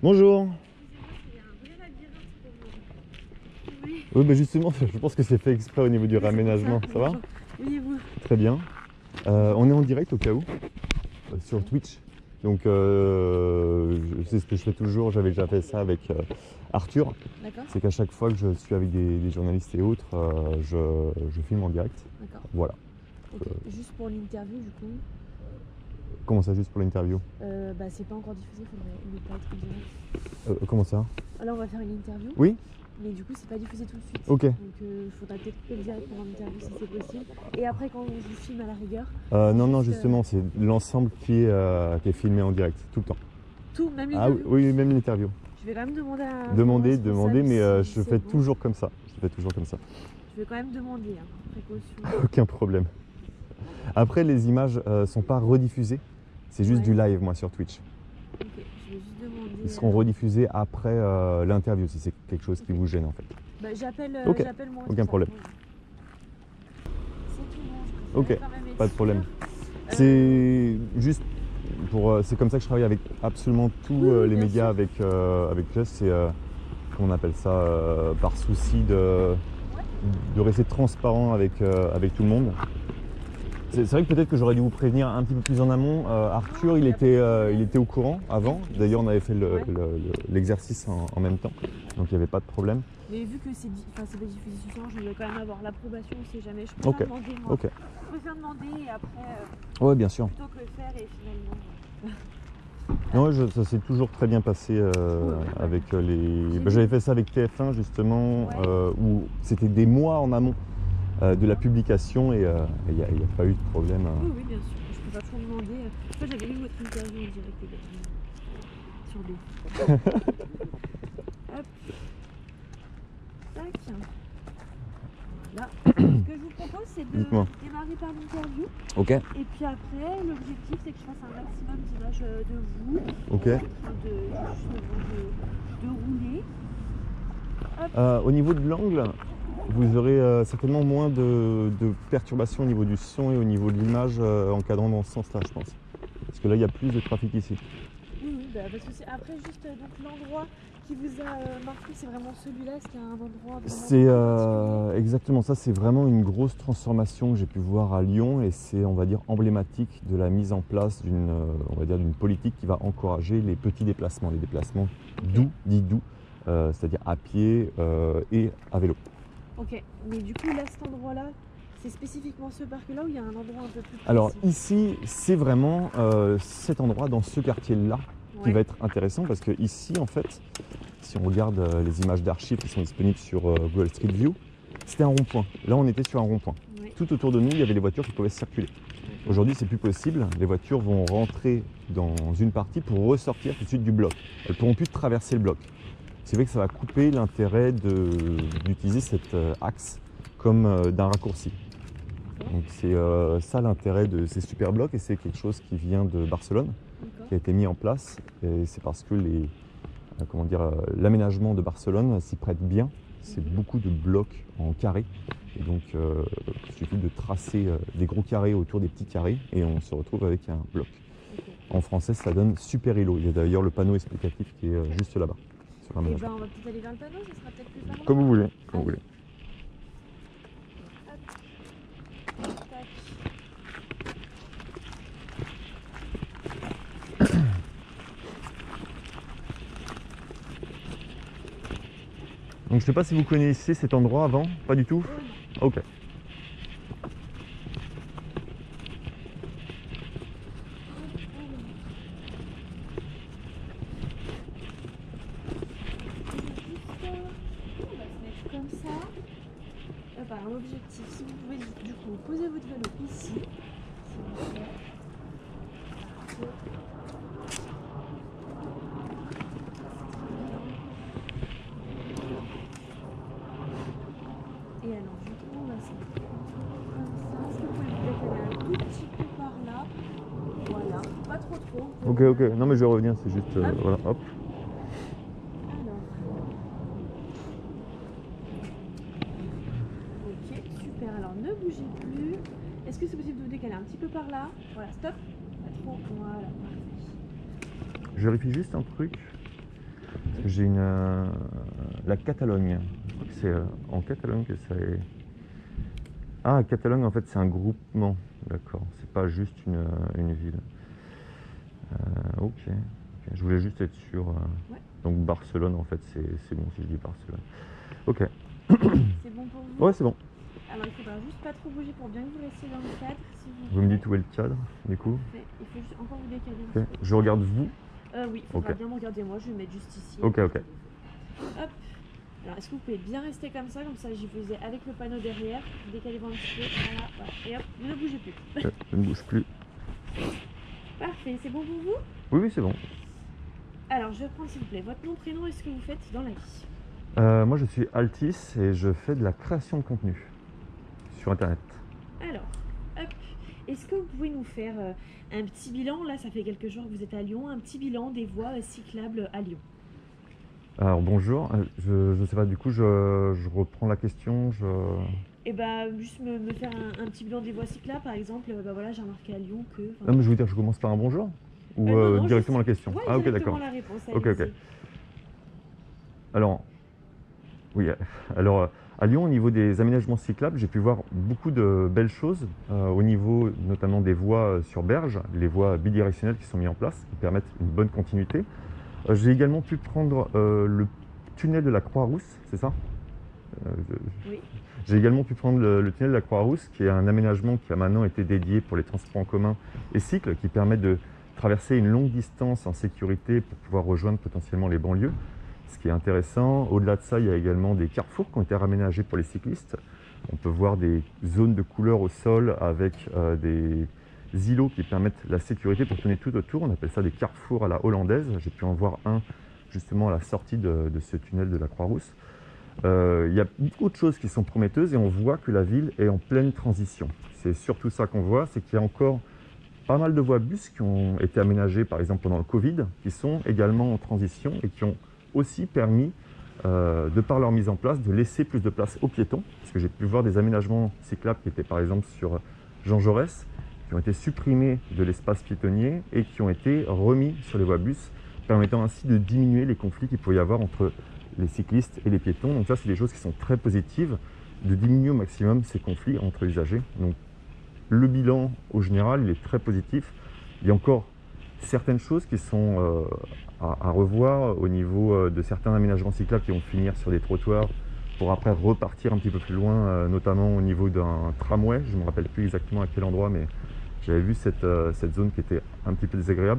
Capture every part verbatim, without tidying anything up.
Bonjour. Il y a un vrai labyrinthe pour moi. Oui, bah justement, je pense que c'est fait exprès au niveau du réaménagement. Ça, ça va? Oui, et vous? Très bien. Euh, on est en direct au cas où, euh, sur Twitch. Donc, euh, c'est ce que je fais toujours. J'avais déjà fait ça avec euh, Arthur. C'est qu'à chaque fois que je suis avec des, des journalistes et autres, euh, je, je filme en direct. D'accord. Voilà. Okay. Euh... Juste pour l'interview, du coup. Comment ça, juste pour l'interview? euh, Bah, c'est pas encore diffusé, il faudrait ne pas être en direct. Euh, comment ça? Là, on va faire une interview. Oui. Mais du coup, c'est pas diffusé tout de suite. Ok. Donc, il euh, faudra peut-être couper le direct pour l'interview si c'est possible. Et après, quand je vous filme à la rigueur. Euh, non, non, justement, euh... c'est l'ensemble qui, euh, qui est filmé en direct, tout le temps. Tout, même l'interview? Ah oui, oui, même l'interview. Je vais quand même demander à. Demander, demander, mais euh, si je fais bon. toujours comme ça. Je fais toujours comme ça. Je vais quand même demander, hein, précaution. Aucun problème. Après, les images euh, sont pas rediffusées. C'est juste ouais. du live, moi, sur Twitch. Ok, je vais juste demander. Ils seront rediffusés après euh, l'interview, si c'est quelque chose okay. qui vous gêne, en fait. Bah, j'appelle okay. j'appelle moi. Aucun problème. C'est tout bon, je ok, pas de problème. Euh... C'est juste pour. C'est comme ça que je travaille avec absolument tous oui, euh, les médias sûr. avec, euh, avec Just. C'est, euh, comment on appelle ça, euh, par souci de, de rester transparent avec, euh, avec tout le monde. C'est vrai que peut-être que j'aurais dû vous prévenir un petit peu plus en amont. Euh, Arthur, il était, euh, il était au courant avant. D'ailleurs, on avait fait l'exercice le, le, le, en, en même temps, donc il n'y avait pas de problème. Mais vu que c'est pas diffusé ce soir, je voulais quand même avoir l'approbation, on sait jamais. Je préfère okay. demander moi. Okay. Je préfère demander et après. Euh, ouais, bien sûr. Plutôt que le faire et finalement. Non, je, ça s'est toujours très bien passé euh, ouais, avec les. Bah, j'avais fait ça avec T F un justement, ouais. euh, où c'était des mois en amont. Euh, de la publication et il euh, n'y a, a pas eu de problème. Oui, oui, bien sûr. Je peux pas trop demander. En fait, j'avais eu votre interview en direct également. Sur deux. Hop. Tac. Voilà. Ce que je vous propose, c'est de démarrer par l'interview. Ok. Et puis après, l'objectif, c'est que je fasse un maximum d'images de vous. Ok. En train de, de, de rouler. Hop. Euh, au niveau de l'angle, vous aurez euh, certainement moins de, de perturbations au niveau du son et au niveau de l'image euh, encadrant dans ce sens-là, je pense. Parce que là, il y a plus de trafic ici. Oui, oui, bah, parce que c'est après juste l'endroit qui vous a euh, marqué, c'est vraiment celui-là, est-ce qu'il y a un endroit C'est euh, exactement ça, c'est vraiment une grosse transformation que j'ai pu voir à Lyon et c'est, on va dire, emblématique de la mise en place d'une, euh, on va dire, d'une politique qui va encourager les petits déplacements, les déplacements doux, dits doux, euh, c'est-à-dire à pied euh, et à vélo. Ok, mais du coup, là, cet endroit-là, c'est spécifiquement ce parc-là ou il y a un endroit un peu plus précis? Alors ici, c'est vraiment euh, cet endroit dans ce quartier-là ouais. qui va être intéressant parce que ici, en fait, si on regarde euh, les images d'archives qui sont disponibles sur euh, Google Street View, c'était un rond-point. Là, on était sur un rond-point. Ouais. Tout autour de nous, il y avait les voitures qui pouvaient circuler. Okay. Aujourd'hui, c'est plus possible. Les voitures vont rentrer dans une partie pour ressortir tout de suite du bloc. Elles ne pourront plus traverser le bloc. C'est vrai que ça va couper l'intérêt d'utiliser cet euh, axe comme euh, d'un raccourci. Donc c'est euh, ça l'intérêt de ces super blocs et c'est quelque chose qui vient de Barcelone, qui a été mis en place et c'est parce que les, euh, comment dire, euh, l'aménagement de Barcelone s'y prête bien. C'est mmh. beaucoup de blocs en carré et donc euh, il suffit de tracer euh, des gros carrés autour des petits carrés et on se retrouve avec un bloc. Okay. En français, ça donne super îlot. Il y a d'ailleurs le panneau explicatif qui est euh, juste là-bas. Et ben on va peut-être aller vers le panneau, ça sera peut-être plus simple. Comme vous voulez, comme vous voulez. Donc je ne sais pas si vous connaissez cet endroit avant, pas du tout? Oui. Ok. L'objectif, si vous pouvez du coup poser votre vélo ici, et alors je tourne là, c'est comme ça. Est-ce que vous pouvez peut-être aller un tout petit peu par là? Voilà, pas trop trop. Ok, ok, non mais je vais revenir, c'est juste, euh, voilà, hop. Est-ce que c'est possible de vous décaler un petit peu par là? Voilà, stop. Pas trop. Voilà, parfait. Je vérifie juste un truc. Parce que j'ai une... euh, la Catalogne. Je crois que c'est euh, en Catalogne que ça est... Ah, Catalogne, en fait, c'est un groupement. D'accord. C'est pas juste une, euh, une ville. Euh, ok. Ok. Je voulais juste être sûr. euh, Ouais. Donc Barcelone, en fait, c'est c'est bon si je dis Barcelone. Ok. C'est bon pour vous? Ouais, c'est bon. Alors il faudra juste pas trop bouger pour bien que vous restiez dans le cadre. Si vous Vous me plaît. dites où est le cadre, du coup? Parfait. Il faut juste encore vous décaler un Ok. petit peu. Je regarde vous. Euh, oui, il faudra Ok. bien me regarder moi. Je vais me mettre juste ici. Ok, ok. Hop. Alors est-ce que vous pouvez bien rester comme ça? Comme ça j'y faisais avec le panneau derrière. Décalez-vous un petit peu. Voilà, voilà. Et hop, ne bougez plus. Euh, Je ne bouge plus. Parfait. C'est bon pour vous? Oui, oui, c'est bon. Alors je vais prendre s'il vous plaît votre nom, prénom et ce que vous faites dans la vie. Euh, moi, je suis Altis et je fais de la création de contenu sur Internet. Alors, hop. Est-ce que vous pouvez nous faire euh, un petit bilan? Là, ça fait quelques jours que vous êtes à Lyon. Un petit bilan des voies euh, cyclables à Lyon. Alors, bonjour. Euh, Je ne sais pas, du coup, je, je reprends la question. Je... Et bah, juste me, me faire un, un petit bilan des voies cyclables, par exemple. euh, Bah voilà, j'ai remarqué à Lyon que. enfin, Non, mais je veux dire, je commence par un bonjour? Ou Euh, non, euh, non, directement juste- la question? ouais, Ah, ok, directement d'accord. la réponse. Ok, ok. allez-y. Alors, oui, euh, alors euh, à Lyon, au niveau des aménagements cyclables, j'ai pu voir beaucoup de belles choses, euh, au niveau notamment des voies euh, sur berge, les voies bidirectionnelles qui sont mises en place, qui permettent une bonne continuité. Euh, j'ai également pu prendre euh, le tunnel de la Croix-Rousse, c'est ça? Euh, je- Oui. J'ai également pu prendre le, le tunnel de la Croix-Rousse, qui est un aménagement qui a maintenant été dédié pour les transports en commun et cycles, qui permet de traverser une longue distance en sécurité pour pouvoir rejoindre potentiellement les banlieues. Ce qui est intéressant, au-delà de ça, il y a également des carrefours qui ont été raménagés pour les cyclistes. On peut voir des zones de couleur au sol avec euh, des îlots qui permettent la sécurité pour tourner tout autour. On appelle ça des carrefours à la hollandaise. J'ai pu en voir un justement à la sortie de, de ce tunnel de la Croix-Rousse. Euh, il y a beaucoup de choses qui sont prometteuses et on voit que la ville est en pleine transition. C'est surtout ça qu'on voit, c'est qu'il y a encore pas mal de voies bus qui ont été aménagées par exemple pendant le Covid, qui sont également en transition et qui ont aussi permis, euh, de par leur mise en place, de laisser plus de place aux piétons. Parce que j'ai pu voir des aménagements cyclables qui étaient par exemple sur Jean Jaurès, qui ont été supprimés de l'espace piétonnier et qui ont été remis sur les voies bus, permettant ainsi de diminuer les conflits qu'il pouvait y avoir entre les cyclistes et les piétons. Donc ça, c'est des choses qui sont très positives, de diminuer au maximum ces conflits entre usagers. Donc le bilan, au général, il est très positif. Il y a encore certaines choses qui sont euh, à, à revoir au niveau euh, de certains aménagements cyclables qui vont finir sur des trottoirs pour après repartir un petit peu plus loin, euh, notamment au niveau d'un tramway. Je ne me rappelle plus exactement à quel endroit, mais j'avais vu cette, euh, cette zone qui était un petit peu désagréable.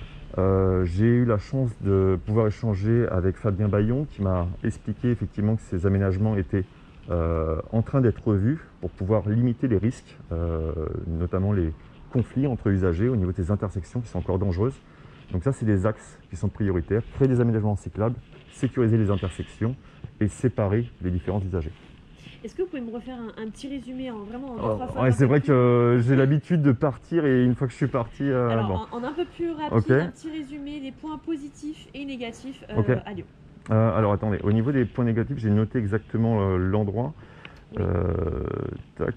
Euh, j'ai eu la chance de pouvoir échanger avec Fabien Bayon qui m'a expliqué effectivement que ces aménagements étaient euh, en train d'être revus pour pouvoir limiter les risques, euh, notamment les conflits entre usagers au niveau des intersections qui sont encore dangereuses. Donc ça, c'est des axes qui sont prioritaires: créer des aménagements cyclables, sécuriser les intersections et séparer les différents usagers. Est-ce que vous pouvez me refaire un, un petit résumé en vraiment en deux, Oh, trois fois ouais, c'est un peu vrai plus- que j'ai l'habitude de partir et une fois que je suis parti, euh, Alors, bon. en, en un peu plus rapide, Ok. un petit résumé des points positifs et négatifs euh, Ok. à Lyon. Euh, alors attendez, au niveau des points négatifs, j'ai noté exactement euh, l'endroit. Oui. Euh, tac,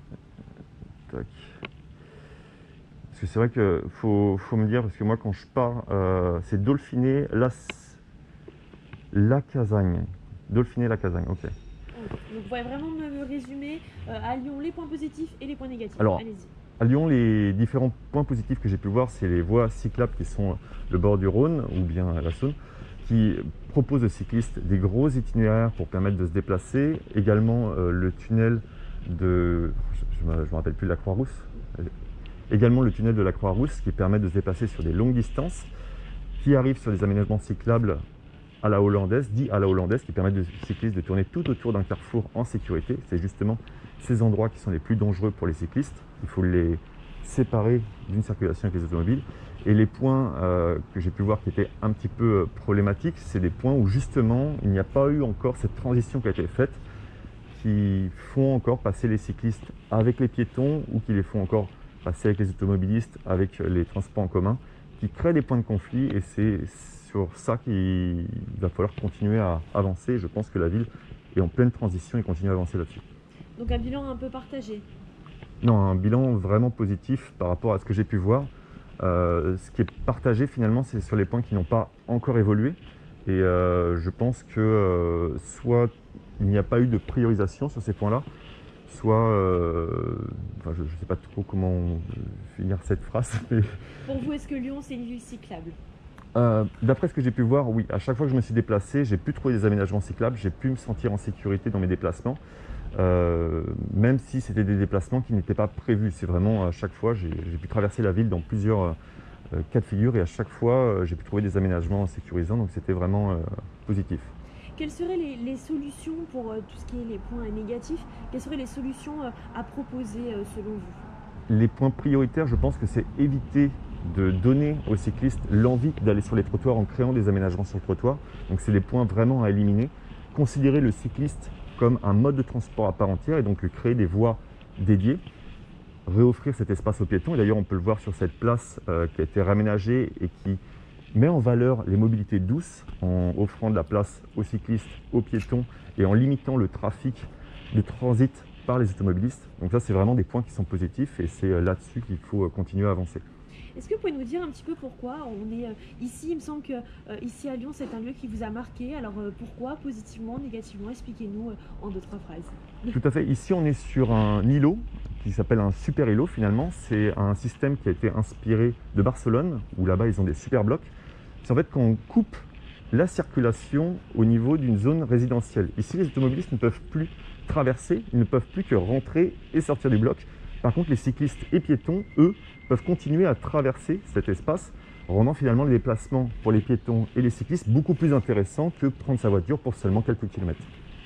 tac. Parce que c'est vrai qu'il faut, faut me dire, parce que moi quand je pars, euh, c'est Dauphiné, Las, La Casagne. Dauphiné, La Casagne, ok. Donc, vous pouvez vraiment me résumer euh, à Lyon les points positifs et les points négatifs. Alors, allez-y. À Lyon, les différents points positifs que j'ai pu voir, c'est les voies cyclables qui sont le bord du Rhône ou bien la Saône, qui proposent aux cyclistes des gros itinéraires pour permettre de se déplacer. Également euh, le tunnel de, je ne me, me rappelle plus, de la Croix-Rousse. Également le tunnel de la Croix-Rousse qui permet de se déplacer sur des longues distances, qui arrive sur des aménagements cyclables à la hollandaise, dit à la hollandaise, qui permettent aux cyclistes de tourner tout autour d'un carrefour en sécurité. C'est justement ces endroits qui sont les plus dangereux pour les cyclistes. Il faut les séparer d'une circulation avec les automobiles. Et les points euh, que j'ai pu voir qui étaient un petit peu problématiques, c'est des points où justement il n'y a pas eu encore cette transition qui a été faite, qui font encore passer les cyclistes avec les piétons ou qui les font encore passer avec les automobilistes, avec les transports en commun, qui créent des points de conflit. Et c'est sur ça qu'il va falloir continuer à avancer. Je pense que la ville est en pleine transition et continue à avancer là-dessus. Donc un bilan un peu partagé. Non, un bilan vraiment positif par rapport à ce que j'ai pu voir. Euh, ce qui est partagé finalement, c'est sur les points qui n'ont pas encore évolué. Et euh, je pense que euh, soit il n'y a pas eu de priorisation sur ces points-là, soit, euh, enfin, je ne sais pas trop comment finir cette phrase, mais Pour vous, est-ce que Lyon, c'est une ville cyclable? euh, d'après ce que j'ai pu voir, oui, à chaque fois que je me suis déplacé, j'ai pu trouver des aménagements cyclables, j'ai pu me sentir en sécurité dans mes déplacements, euh, même si c'était des déplacements qui n'étaient pas prévus. C'est vraiment à chaque fois, j'ai pu traverser la ville dans plusieurs euh, cas de figure et à chaque fois, euh, j'ai pu trouver des aménagements sécurisants, donc c'était vraiment euh, positif. Quelles seraient les, les solutions pour euh, tout ce qui est les points négatifs? Quelles seraient les solutions euh, à proposer euh, selon vous? Les points prioritaires, je pense que c'est éviter de donner aux cyclistes l'envie d'aller sur les trottoirs en créant des aménagements sur le trottoir. Donc c'est des points vraiment à éliminer. Considérer le cycliste comme un mode de transport à part entière et donc créer des voies dédiées. Réoffrir cet espace aux piétons. Et d'ailleurs, on peut le voir sur cette place euh, qui a été réaménagée et qui met en valeur les mobilités douces en offrant de la place aux cyclistes, aux piétons et en limitant le trafic de transit par les automobilistes. Donc ça, c'est vraiment des points qui sont positifs et c'est là-dessus qu'il faut continuer à avancer. Est-ce que vous pouvez nous dire un petit peu pourquoi on est euh, ici? Il me semble que euh, ici à Lyon, c'est un lieu qui vous a marqué. Alors euh, pourquoi, positivement, négativement? Expliquez-nous euh, en deux, trois phrases. Tout à fait. Ici, on est sur un îlot qui s'appelle un super îlot finalement. C'est un système qui a été inspiré de Barcelone, où là-bas, ils ont des super blocs. C'est en fait quand on coupe la circulation au niveau d'une zone résidentielle. Ici, les automobilistes ne peuvent plus traverser, ils ne peuvent plus que rentrer et sortir du bloc. Par contre, les cyclistes et piétons, eux, peuvent continuer à traverser cet espace, rendant finalement les déplacements pour les piétons et les cyclistes beaucoup plus intéressants que prendre sa voiture pour seulement quelques kilomètres.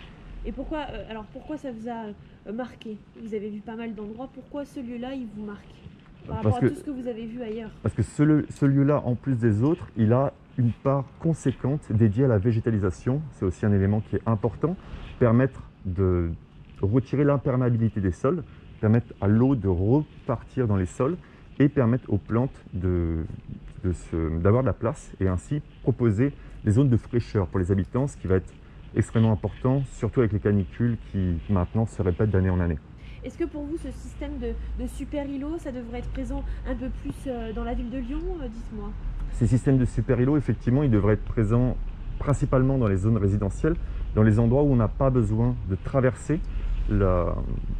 Et pourquoi, euh, alors pourquoi ça vous a euh, marqué? Vous avez vu pas mal d'endroits, pourquoi ce lieu-là, il vous marque par rapport Parce à que, tout ce que vous avez vu ailleurs? Parce que ce, ce lieu-là, en plus des autres, il a une part conséquente dédiée à la végétalisation. C'est aussi un élément qui est important. Permettre de retirer l'imperméabilité des sols, permettre à l'eau de repartir dans les sols et permettre aux plantes de, de se, d'avoir de la place et ainsi proposer des zones de fraîcheur pour les habitants, ce qui va être extrêmement important, surtout avec les canicules qui maintenant se répètent d'année en année. Est-ce que pour vous, ce système de, de super îlots, ça devrait être présent un peu plus euh, dans la ville de Lyon? euh, Dites-moi. Ces systèmes de super îlots, effectivement, ils devraient être présents principalement dans les zones résidentielles, dans les endroits où on n'a pas besoin de traverser la,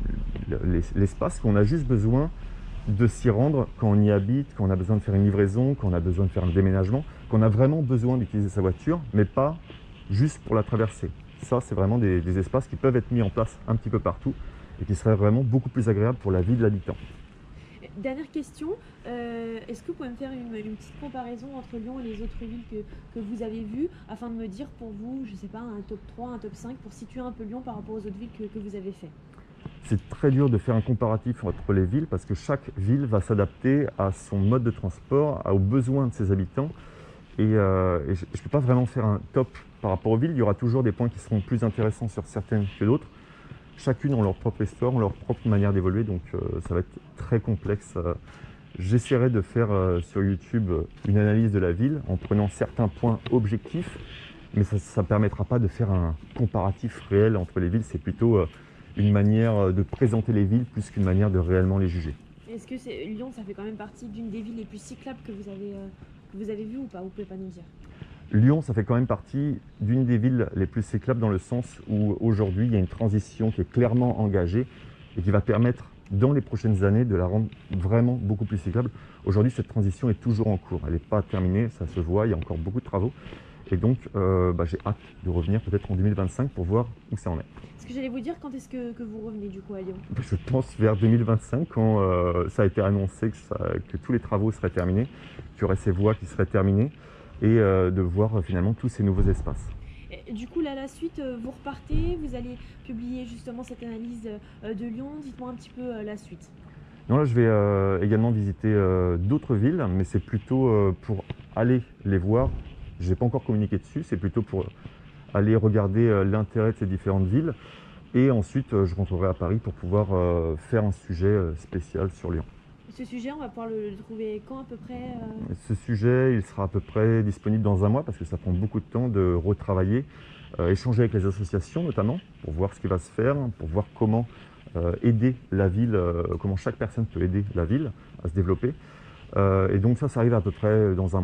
l'espace, qu'on a juste besoin de s'y rendre quand on y habite, quand on a besoin de faire une livraison, quand on a besoin de faire un déménagement, qu'on a vraiment besoin d'utiliser sa voiture, mais pas juste pour la traverser. Ça, c'est vraiment des, des espaces qui peuvent être mis en place un petit peu partout et qui seraient vraiment beaucoup plus agréables pour la vie de l'habitant. Dernière question, euh, est-ce que vous pouvez me faire une, une petite comparaison entre Lyon et les autres villes que, que vous avez vues, afin de me dire pour vous, je ne sais pas, un top trois, un top cinq, pour situer un peu Lyon par rapport aux autres villes que, que vous avez fait? C'est très dur de faire un comparatif entre les villes parce que chaque ville va s'adapter à son mode de transport, aux besoins de ses habitants. Et, euh, et je ne peux pas vraiment faire un top par rapport aux villes. Il y aura toujours des points qui seront plus intéressants sur certaines que d'autres. Chacune ont leur propre histoire, ont leur propre manière d'évoluer, donc euh, ça va être très complexe. Euh, J'essaierai de faire euh, sur YouTube une analyse de la ville en prenant certains points objectifs, mais ça ne permettra pas de faire un comparatif réel entre les villes. C'est plutôt euh, une manière de présenter les villes plus qu'une manière de réellement les juger. Est-ce que c'est, Lyon, ça fait quand même partie d'une des villes les plus cyclables que vous avez, euh, que vous avez vues ou pas? Vous ne pouvez pas nous dire. Lyon, ça fait quand même partie d'une des villes les plus cyclables dans le sens où aujourd'hui, il y a une transition qui est clairement engagée et qui va permettre dans les prochaines années de la rendre vraiment beaucoup plus cyclable. Aujourd'hui, cette transition est toujours en cours. Elle n'est pas terminée, ça se voit, il y a encore beaucoup de travaux. Et donc, euh, bah, j'ai hâte de revenir peut-être en deux mille vingt-cinq pour voir où ça en est. Ce que j'allais vous dire, quand est-ce que, que vous revenez du coup à Lyon? Je pense vers deux mille vingt-cinq, quand euh, ça a été annoncé que, ça, que tous les travaux seraient terminés, qu'il y aurait ces voies qui seraient terminées, et euh, de voir euh, finalement tous ces nouveaux espaces. Et du coup, là, la suite, euh, vous repartez, vous allez publier justement cette analyse euh, de Lyon. Dites-moi un petit peu euh, la suite. Non, là, je vais euh, également visiter euh, d'autres villes, mais c'est plutôt euh, pour aller les voir. Je n'ai pas encore communiqué dessus, c'est plutôt pour aller regarder euh, l'intérêt de ces différentes villes. Et ensuite, euh, je rentrerai à Paris pour pouvoir euh, faire un sujet euh, spécial sur Lyon. Ce sujet, on va pouvoir le trouver quand à peu près euh... Ce sujet, il sera à peu près disponible dans un mois parce que ça prend beaucoup de temps de retravailler, euh, échanger avec les associations notamment, pour voir ce qui va se faire, pour voir comment euh, aider la ville, euh, comment chaque personne peut aider la ville à se développer. Euh, et donc ça, ça arrive à peu près dans un mois.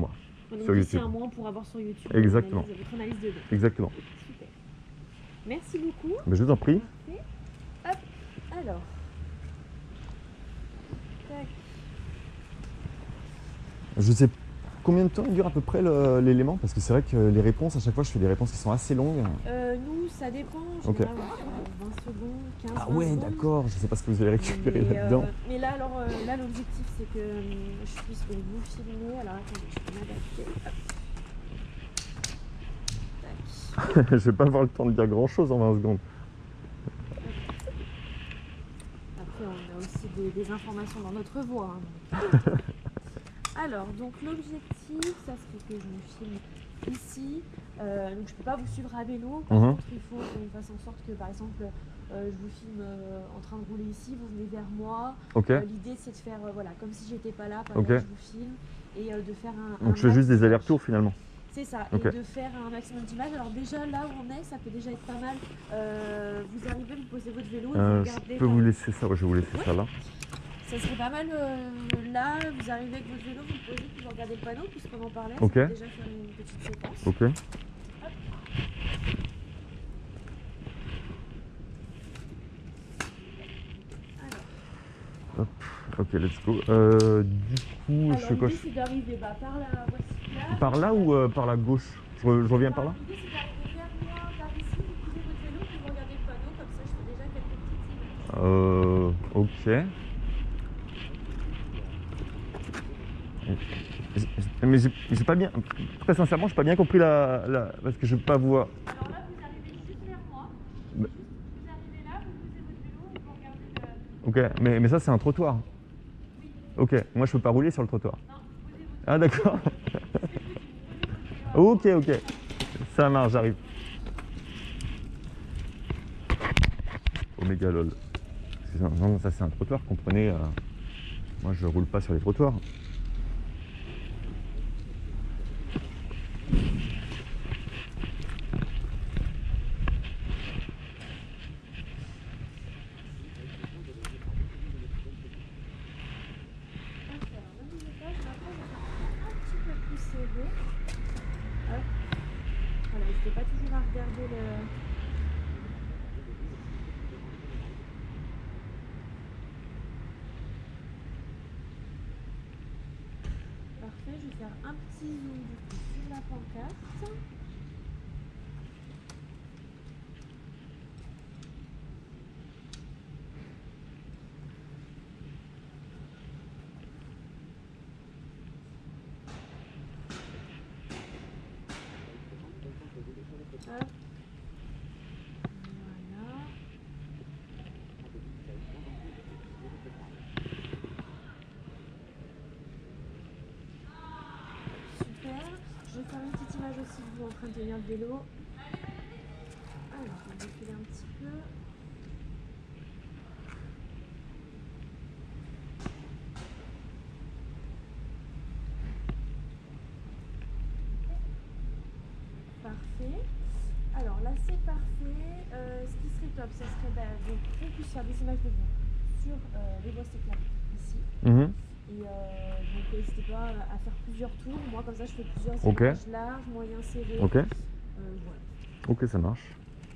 On est sur ici YouTube. un mois pour avoir sur YouTube Exactement. Votre analyse, votre analyse de dos. Exactement. Super. Merci beaucoup. Mais je vous en prie. Parfait. Hop, alors. Tac. Je sais combien de temps il dure à peu près le- l'élément, parce que c'est vrai que les réponses, à chaque fois, je fais des réponses qui sont assez longues. Euh, nous, ça dépend. En Ok. général, on fait vingt secondes, quinze, Ah vingt ouais, secondes. d'accord. Je sais pas ce que vous allez récupérer Mais, là-dedans. euh, mais là, alors, euh, là, l'objectif, c'est que euh, je puisse donc vous filmer. Alors, attendez, je peux m'adapter. Hop. Tac. Je vais pas avoir le temps de dire grand-chose en vingt secondes. Après, on a aussi des, des informations dans notre voix. hein. Alors, donc l'objectif, ça serait que je me filme ici. Euh, donc, je ne peux pas vous suivre à vélo. Par Mhm. contre, il faut qu'on fasse en sorte que, par exemple, euh, je vous filme euh, en train de rouler ici, vous venez vers moi. Ok. Euh, L'idée, c'est de faire, euh, voilà, comme si j'étais pas là, pendant Ok. que je vous filme, et euh, de faire un. un Donc je fais juste des max- allers-retours finalement. C'est ça, Ok. et de faire un maximum d'images. Alors déjà, là où on est, ça peut déjà être pas mal. Euh, vous arrivez, vous posez votre vélo et Euh, vous je regardez. peux par- vous laisser ça, ouais, je vais vous laisser Ouais. ça là. Ça serait pas mal, euh, là, vous arrivez avec votre vélo, vous le posez, puis vous regardez le panneau, puisqu'on en parlait, Ok. ça peut déjà faire une petite séquence. Ok. Alors, Ok, let's go. Euh, du coup, alors je fais quoi? l'idée, c'est d'arriver bah, par la voie cyclable. Je- Par là ou euh, par la gauche? je, re- je reviens par là? L'idée, c'est d'arriver vers moi, par ici, vous posez votre vélo, puis vous regardez le panneau, comme ça, je fais déjà quelques petites images. Euh, ok. J'ai- j'ai- Mais j'ai j'ai pas bien, très sincèrement, j'ai pas bien compris la, la- parce que je peux pas voir. Alors là, vous arrivez juste vers moi, Mais- juste, vous arrivez là, vous posez votre vélo, et vous regardez le... Ok, mais, mais ça c'est un trottoir. Ok, moi je peux pas rouler sur le trottoir. Non, vous posez votre Ah d'accord. vélo, Ok, ok. Ça marche, j'arrive. Oméga lol. Parce que Non, non, ça c'est un trottoir, comprenez. euh, Moi je roule pas sur les trottoirs. Alors, ne bougez pas, je vais faire un petit peu plus serré. Hop. Voilà, n'hésitez pas toujours à regarder le... Parfait, je vais faire un petit zoom du coup sur la pancarte. Hop. Voilà. Super. Je vais faire une petite image aussi de vous en train de tenir le vélo. Alors, je vais défiler un petit peu. Parfait. Alors là c'est parfait. Euh, ce qui serait top, ce serait bah, donc, qu'on puisse faire des images de vous sur euh, les voies cyclables ici. Mhm. Et euh, donc n'hésitez pas à faire plusieurs tours. Moi comme ça je fais plusieurs Ok. images larges, moyens, serrés. Ok, Euh, voilà. ok, ça marche.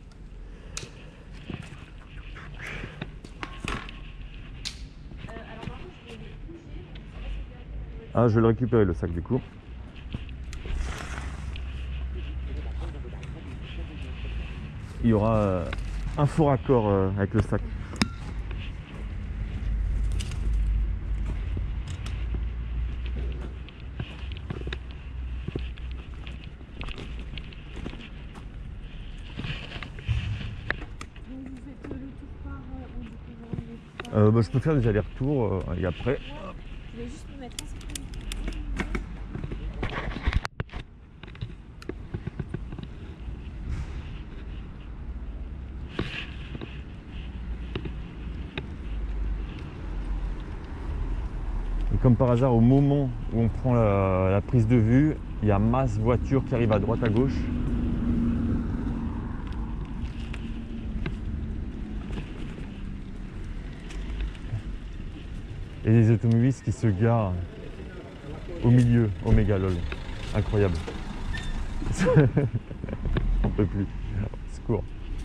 Euh, alors par contre je vais les bouger. Donc, ça va se faire. Ah, je vais le récupérer le sac du coup. Il y aura euh, un faux raccord euh, avec le sac. Donc vous faites euh, le tour par euh, où du coup vous revenez par- Euh, bah, je peux faire des allers-retours euh, et après. Je vais juste me mettre en sécurité. Et comme par hasard, au moment où on prend la, la prise de vue, il y a masse voitures qui arrivent à droite à gauche. Et les automobilistes qui se garent au milieu, au méga lol. Incroyable. On peut plus. Secours.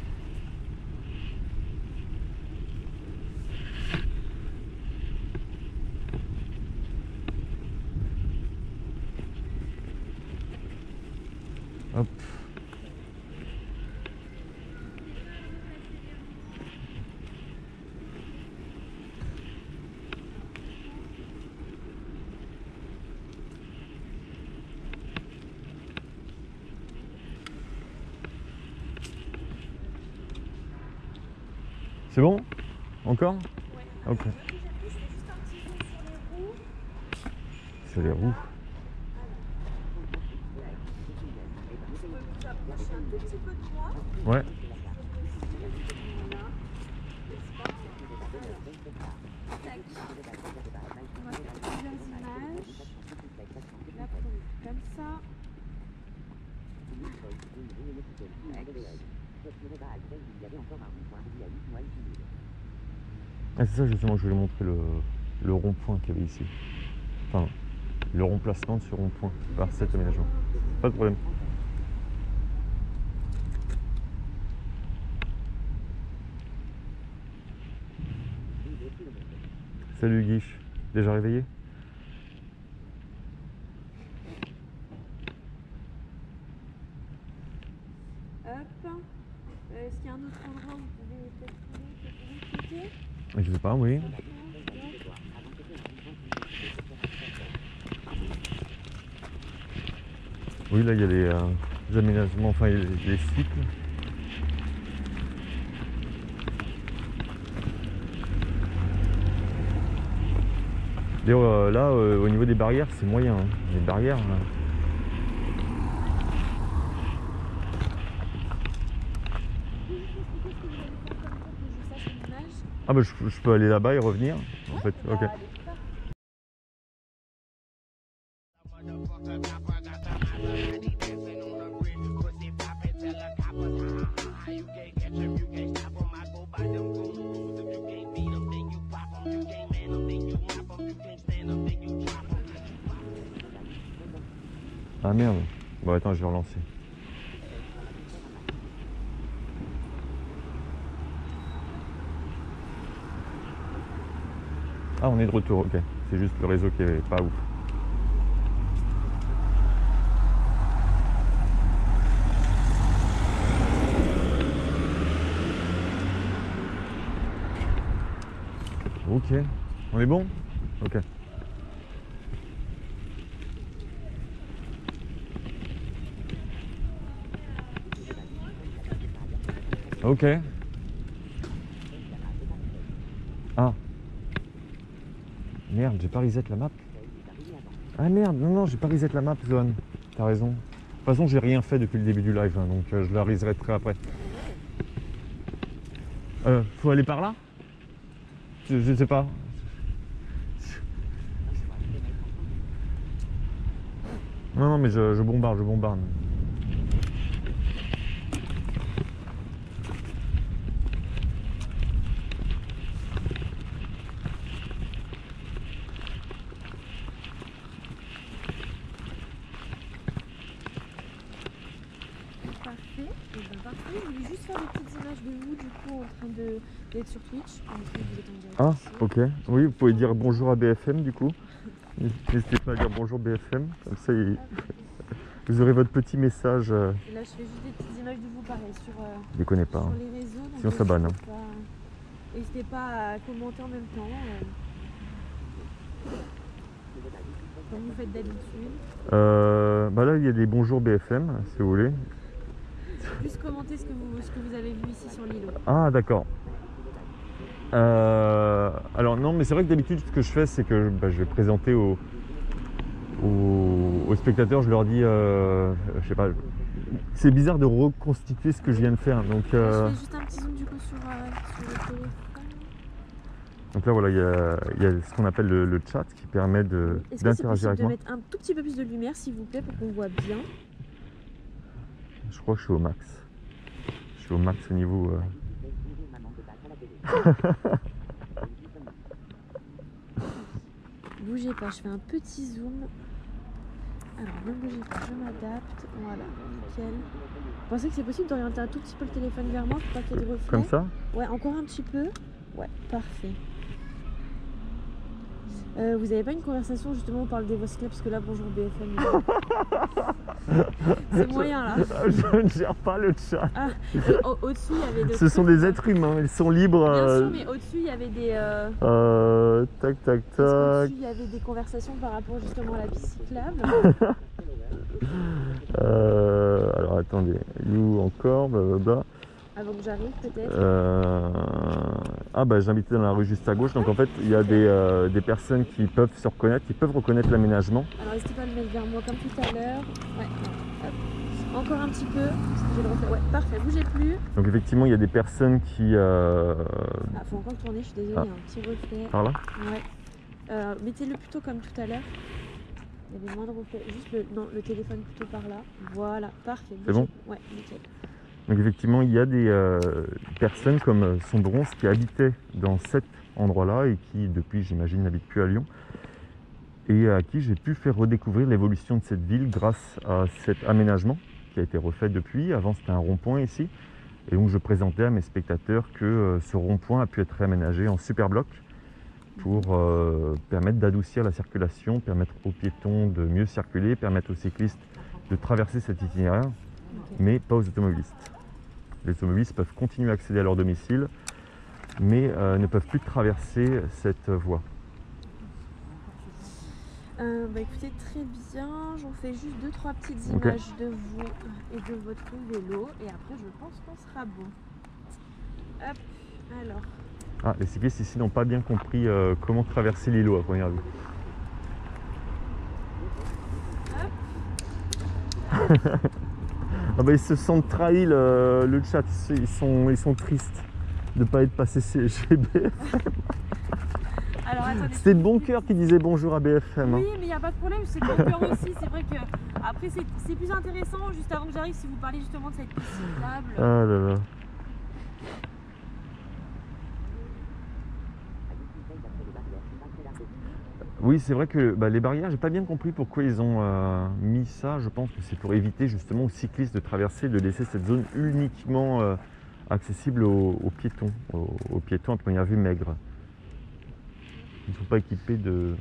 Hop. C'est bon? Encore? Ouais. Ok. Ce que j'ai pris, c'était juste un petit zoom sur les roues. Sur les roues. Je peux vous approcher un tout petit peu de moi. Ouais. Voilà. Tac. On va faire plusieurs images. Là, prenez comme ça. Ah, c'est ça justement, je voulais montrer le, le rond-point qu'il y avait ici. Enfin, le remplacement de ce rond-point par cet aménagement. Pas de problème. Salut Guiche, déjà réveillé? Hop. Euh, Est-ce qu'il y a un autre endroit où vous pouvez peut-être trouver de l'autre côté? Je sais pas, oui. Oui, là il y a les, euh, les aménagements, enfin les, les cycles. D'ailleurs, euh, là, euh, au niveau des barrières, c'est moyen. Hein. Les barrières. Là. Ah bah je, je peux aller là-bas et revenir. En fait, ok. Ah merde. Bon attends, je vais relancer. Ah, on est de retour, ok. C'est juste le réseau qui est pas ouf. Ok. On est bon? Ok. Ok. Ah. Merde, j'ai pas reset la map. Ah merde, non, non, j'ai pas reset la map, Zone. T'as raison. De toute façon, j'ai rien fait depuis le début du live, hein, donc euh, je la resetterai après. Euh, faut aller par là? je, je sais pas. Non, non, mais je, je bombarde, je bombarde. Parfait. Et ben parfait. Je voulais juste faire des petites images de vous du coup en train de d'être sur Twitch. En train de vous être en direct Ah, ici. ok. Oui, vous pouvez dire bonjour à B F M du coup. N'hésitez pas à dire bonjour B F M, comme ça il- vous aurez votre petit message. euh, Et là je fais juste des petites images de vous pareil sur, euh, Je les connais pas. sur Hein. les réseaux. Donc Sinon, ça banne, n'hésitez pas- N'hésitez pas à commenter en même temps. euh, Comme vous faites d'habitude. Euh, bah là, il y a des bonjours B F M, si vous voulez. Juste commenter ce que vous, ce que vous avez vu ici sur l'îlot. Ah, d'accord. Euh, alors non, mais c'est vrai que d'habitude, ce que je fais, c'est que bah, je vais présenter aux, aux, aux spectateurs, je leur dis, euh, je sais pas, c'est bizarre de reconstituer ce que je viens de faire. Donc, euh, Je fais juste un petit zoom du coup sur, euh, sur le téléphone. donc là, voilà, il y a, il y a ce qu'on appelle le, le chat qui permet de- Est-ce que c'est d'interagir possible avec de moi. mettre un tout petit peu plus de lumière s'il vous plaît pour qu'on voit bien? Je crois que je suis au max. Je suis au max au niveau... euh, Bougez pas, je fais un petit zoom. Alors, ne bougez pas, je m'adapte. Voilà, nickel. Vous pensez que c'est possible d'orienter un tout petit peu le téléphone vers moi pour pas qu'il y ait de reflets? Comme ça? Ouais, encore un petit peu. Ouais, parfait. Euh, vous avez pas une conversation justement, on parle des Voice Club parce que là, bonjour B F M. C'est moyen là. Je ne gère pas le chat. Ah, au- au-dessus il y avait des. Ce sont des êtres humains, ils sont libres. Bien euh, sûr, mais au-dessus il y avait des. Euh... euh, tac, tac, Parce tac. qu'au-dessus il y avait des conversations par rapport justement à la piste cyclable. Euh, alors attendez, où encore, blablabla. Avant que j'arrive peut-être. Euh, Ah bah j'habitais dans la rue juste à gauche, donc en fait il y a des, euh, des personnes qui peuvent se reconnaître, qui peuvent reconnaître l'aménagement. Alors n'hésitez pas à le mettre vers moi comme tout à l'heure. Ouais, hop. Encore un petit peu, parce que j'ai le reflet. Ouais, parfait, bougez plus. Donc effectivement il y a des personnes qui... Euh... Ah, faut encore tourner, je suis désolée, Ah. un petit reflet. Par là? Ouais. Euh, Mettez-le plutôt comme tout à l'heure. Il y avait moins de reflets. Juste le, non, le téléphone plutôt par là. Voilà, parfait. C'est bon? Ouais, nickel. Donc effectivement il y a des euh, personnes comme Sombrance qui habitaient dans cet endroit-là et qui depuis j'imagine n'habitent plus à Lyon et à qui j'ai pu faire redécouvrir l'évolution de cette ville grâce à cet aménagement qui a été refait depuis. Avant c'était un rond-point ici et donc je présentais à mes spectateurs que euh, ce rond-point a pu être réaménagé en super bloc pour euh, permettre d'adoucir la circulation, permettre aux piétons de mieux circuler, permettre aux cyclistes de traverser cet itinéraire, Okay. mais pas aux automobilistes. Les automobilistes peuvent continuer à accéder à leur domicile, mais euh, ne peuvent plus traverser cette voie. Euh, bah écoutez, très bien. J'en fais juste deux trois petites Ok. images de vous et de votre vélo. Et après, je pense qu'on sera bon. Hop, alors. Ah, les cyclistes ici n'ont pas bien compris euh, comment traverser l'îlot à première vue. Ah bah, ils se sentent trahis, le, le chat, ils sont, ils sont tristes de ne pas être passés chez B F M. Alors attendez. C'était Bon Cœur qui disait bonjour à B F M. hein. Oui, mais il n'y a pas de problème, c'est bon cœur aussi. C'est vrai que après, c'est c'est plus intéressant, juste avant que j'arrive, si vous parlez justement de cette piste cyclable. Ah là là. Oui, c'est vrai que bah, les barrières, j'ai pas bien compris pourquoi ils ont euh, mis ça. Je pense que c'est pour éviter justement aux cyclistes de traverser, de laisser cette zone uniquement euh, accessible aux, aux piétons, aux, aux piétons à première vue maigres. Ils ne sont pas équipés de...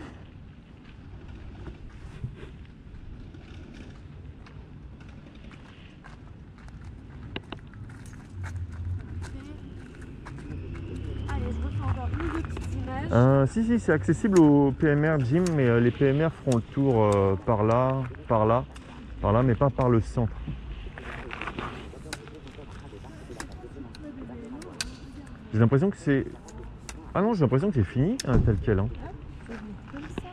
Allez, je refais encore une ou deux petites images. Euh, si, si, c'est accessible aux P M R Gym, mais euh, les P M R feront le tour euh, par là, par là, par là, mais pas par le centre. J'ai l'impression que c'est... Ah non, j'ai l'impression que c'est fini, hein, tel quel. Hein. Hop, je vais venir comme ça.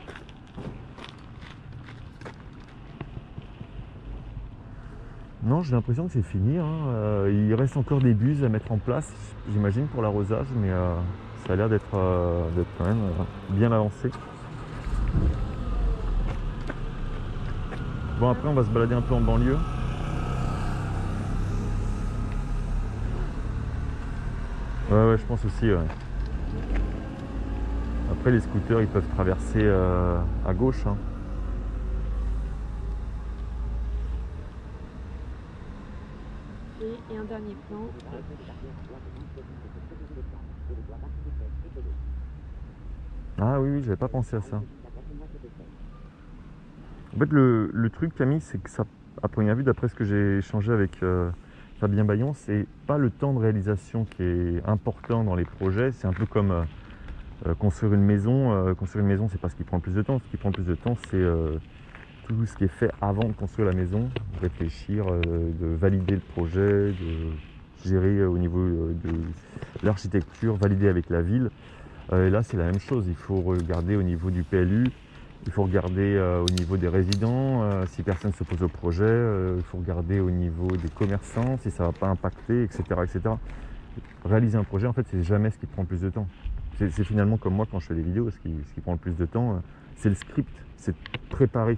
Non, j'ai l'impression que c'est fini. Hein. Euh, il reste encore des buses à mettre en place, j'imagine, pour l'arrosage, mais euh, ça a l'air d'être euh, d'être quand même euh, bien avancé. Bon, après, on va se balader un peu en banlieue. Ouais, ouais, je pense aussi. Ouais. Après, les scooters, ils peuvent traverser euh, à gauche. Hein. Et, et un dernier plan. Ah oui, oui, j'avais pas pensé à ça. En fait, le, le truc, Camille, c'est que ça, à première vue, d'après ce que j'ai échangé avec euh, Fabien Bayon, c'est pas le temps de réalisation qui est important dans les projets. C'est un peu comme euh, construire une maison. Euh, construire une maison, c'est pas ce qui prend le plus de temps. Ce qui prend le plus de temps, c'est euh, tout ce qui est fait avant de construire la maison, de réfléchir, euh, de valider le projet, de gérer au niveau euh, de l'architecture, valider avec la ville. Euh, et là, c'est la même chose. Il faut regarder au niveau du P L U. Il faut regarder euh, au niveau des résidents, euh, si personne s'oppose au projet, euh, il faut regarder au niveau des commerçants, si ça ne va pas impacter, et cetera, et cetera. Réaliser un projet, en fait, c'est jamais ce qui prend le plus de temps. C'est, c'est finalement comme moi quand je fais des vidéos, ce qui, ce qui prend le plus de temps, euh, c'est le script, c'est préparer.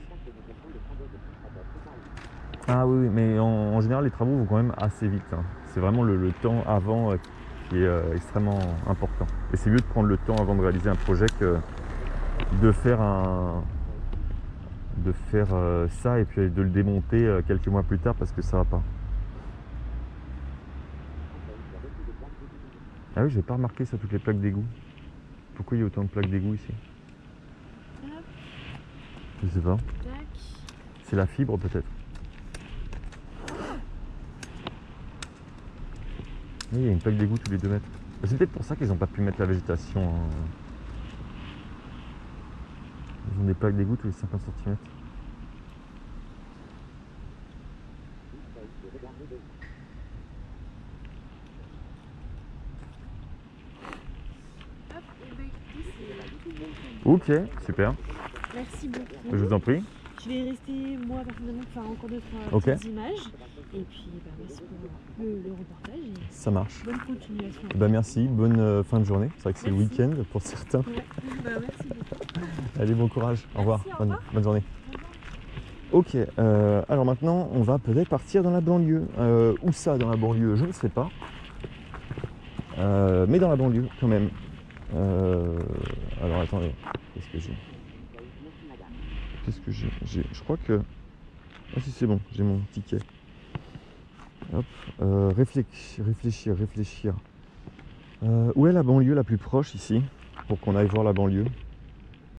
Ah oui, oui, mais en, en général, les travaux vont quand même assez vite. Hein. C'est vraiment le, le temps avant euh, qui est euh, extrêmement important. Et c'est mieux de prendre le temps avant de réaliser un projet que de faire un, de faire euh, ça et puis de le démonter euh, quelques mois plus tard parce que ça va pas. Ah oui, j'ai pas remarqué ça, toutes les plaques d'égout. Pourquoi il y a autant de plaques d'égout ici? Hop, Je sais pas. tac. C'est la fibre peut-être. Oui, il y a une plaque d'égout tous les deux mètres. C'est peut-être pour ça qu'ils n'ont pas pu mettre la végétation. Hein. Ils ont des plaques d'égout tous les cinquante centimètres. Hop, et bah écoutez, c'est tout bon pour Ok, super. Merci beaucoup. Je vous en prie. Je vais rester, moi, personnellement, faire encore deux, trois Ok. petites images. Et puis, bah, merci pour le, le reportage. Et Ça marche. bonne continuation. Bah merci, bonne euh, fin de journée. C'est vrai que c'est le Merci. week-end pour certains. Ouais. Bah, merci beaucoup. Allez, bon courage. Au revoir. Merci, au Bonne, revoir. bonne journée. Ok, euh, alors maintenant, on va peut-être partir dans la banlieue. Euh, où ça, dans la banlieue? Je ne sais pas. Euh, mais dans la banlieue, quand même. Euh, alors, attendez. Qu'est-ce que j'ai Qu'est-ce que j'ai J'ai- Je crois que... Ah si, c'est bon, j'ai mon ticket. Hop. Euh, réfléchir, réfléchir, réfléchir. Euh, où est la banlieue la plus proche, ici? Pour qu'on aille voir la banlieue.